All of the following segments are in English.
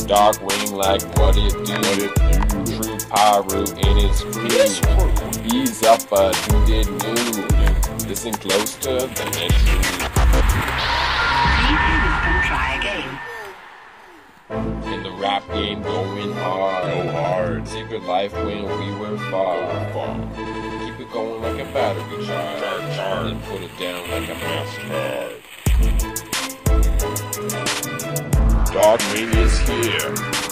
Dark wing like what it do. True pyro in its crew. Ease up, but who did new? Listen close to the next truth. Try again. In the rap game going hard. Go hard. Secret life when we were far. Keep it going like a battery charge. And put it down like a master. Dark wing is here.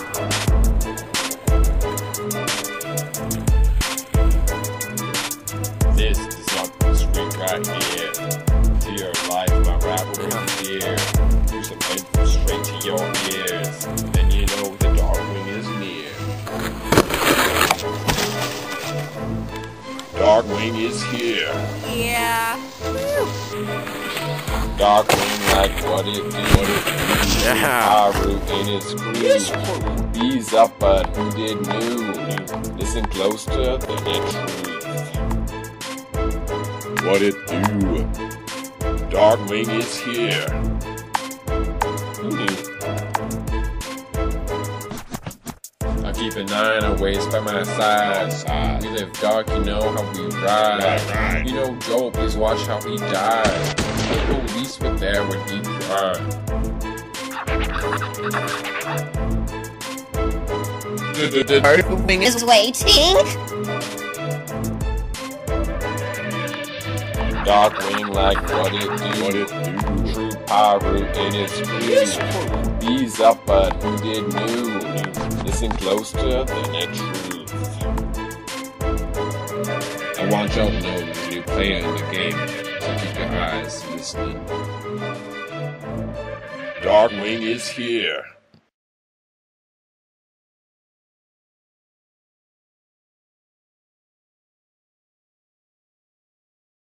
This is not the street right here. To your life, my rap will fear. Do some info straight to your ears. Then you know the dark wing is near. Dark wing is here. Yeah. Dark wing like what it do. Pyro in its crew. Ease up, but who did new? Listen close to the truth. What it do? Dark wing is here. Who knew? I keep a 9 always by my side. We live dark, you know how we ride. You know Joe, please watch how he died. The police were there when he cried. The dark wing is waiting. Dark wing like what it do. True pyro in its crew. Ease up, but who did new? Listen close to the net truth. I want y'all to know there's a new player in the game, so keep your eyes listening. Dark wing is here.